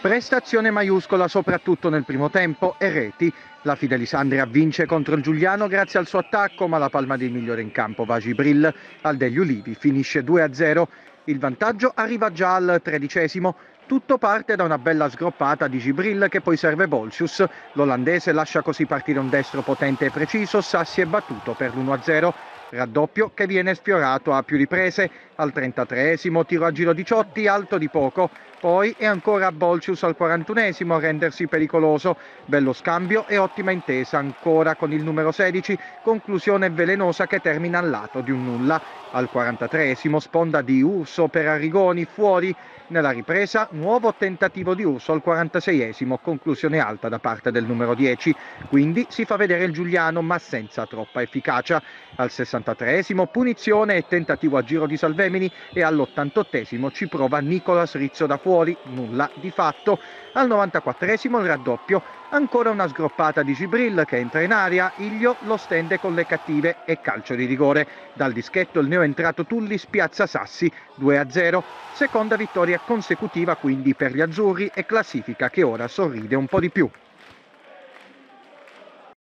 Prestazione maiuscola soprattutto nel primo tempo e reti. La Fidelisandria vince contro il Giuliano grazie al suo attacco, ma la palma del migliore in campo va a Gibril. Al degli Ulivi finisce 2-0. Il vantaggio arriva già al 13°. Tutto parte da una bella sgroppata di Gibril che poi serve Bolsius. L'olandese lascia così partire un destro potente e preciso. Sassi è battuto per l'1-0. Raddoppio che viene sfiorato a più riprese. Al 33°, tiro a giro di Ciotti, alto di poco. Poi è ancora Bolcius al 41° a rendersi pericoloso. Bello scambio e ottima intesa ancora con il numero 16. Conclusione velenosa che termina al lato di un nulla. Al 43° sponda di Urso per Arrigoni, fuori. Nella ripresa nuovo tentativo di Urso al 46°, conclusione alta da parte del numero 10. Quindi si fa vedere il Giuliano ma senza troppa efficacia. Al 63° punizione e tentativo a giro di Salvemini e all'88° ci prova Nicolas Rizzo da fuori, nulla di fatto. Al 94° il raddoppio, ancora una sgroppata di Gibril che entra in aria, Iglio lo stende con le cattive e calcio di rigore. Dal dischetto il neoentrato Tulli spiazza Sassi 2-0, seconda vittoria consecutiva quindi per gli azzurri e classifica che ora sorride un po' di più.